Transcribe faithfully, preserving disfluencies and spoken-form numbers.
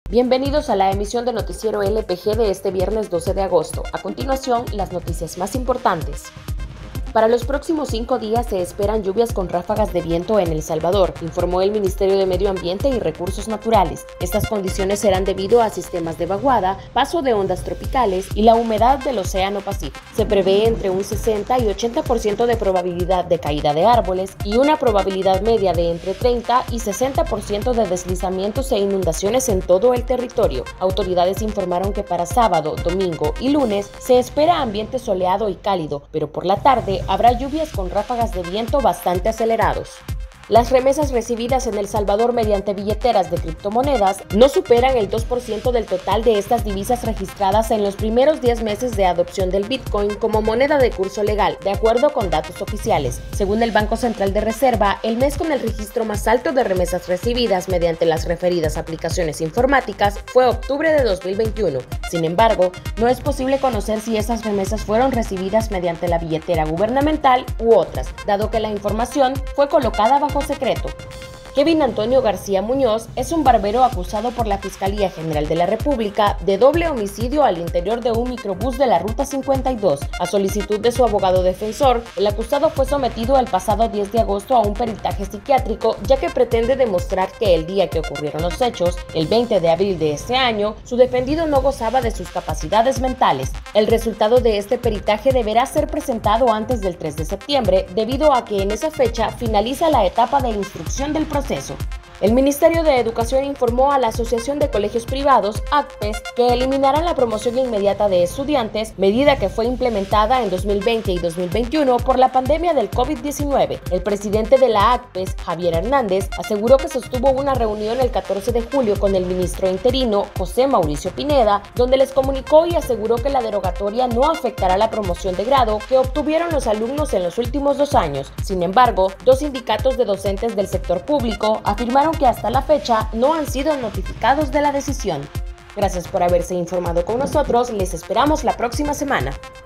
Bienvenidos a la emisión de Noticiero L P G de este viernes doce de agosto. A continuación, las noticias más importantes. Para los próximos cinco días se esperan lluvias con ráfagas de viento en El Salvador, informó el Ministerio de Medio Ambiente y Recursos Naturales. Estas condiciones serán debido a sistemas de vaguada, paso de ondas tropicales y la humedad del Océano Pacífico. Se prevé entre un sesenta y ochenta por ciento de probabilidad de caída de árboles y una probabilidad media de entre treinta y sesenta por ciento de deslizamientos e inundaciones en todo el territorio. Autoridades informaron que para sábado, domingo y lunes se espera ambiente soleado y cálido, pero por la tarde habrá lluvias con ráfagas de viento bastante acelerados. Las remesas recibidas en El Salvador mediante billeteras de criptomonedas no superan el dos por ciento del total de estas divisas registradas en los primeros diez meses de adopción del Bitcoin como moneda de curso legal, de acuerdo con datos oficiales. Según el Banco Central de Reserva, el mes con el registro más alto de remesas recibidas mediante las referidas aplicaciones informáticas fue octubre de dos mil veintiuno. Sin embargo, no es posible conocer si esas remesas fueron recibidas mediante la billetera gubernamental u otras, dado que la información fue colocada bajo secreto. Kevin Antonio García Muñoz es un barbero acusado por la Fiscalía General de la República de doble homicidio al interior de un microbús de la Ruta cincuenta y dos. A solicitud de su abogado defensor, el acusado fue sometido el pasado diez de agosto a un peritaje psiquiátrico, ya que pretende demostrar que el día que ocurrieron los hechos, el veinte de abril de este año, su defendido no gozaba de sus capacidades mentales. El resultado de este peritaje deberá ser presentado antes del tres de septiembre, debido a que en esa fecha finaliza la etapa de instrucción del proceso. Proceso. El Ministerio de Educación informó a la Asociación de Colegios Privados, A C P E S, que eliminarán la promoción inmediata de estudiantes, medida que fue implementada en dos mil veinte y dos mil veintiuno por la pandemia del COVID diecinueve. El presidente de la A C P E S, Javier Hernández, aseguró que sostuvo una reunión el catorce de julio con el ministro interino, José Mauricio Pineda, donde les comunicó y aseguró que la derogatoria no afectará la promoción de grado que obtuvieron los alumnos en los últimos dos años. Sin embargo, dos sindicatos de docentes del sector público afirmaron que hasta la fecha no han sido notificados de la decisión. Gracias por haberse informado con nosotros, les esperamos la próxima semana.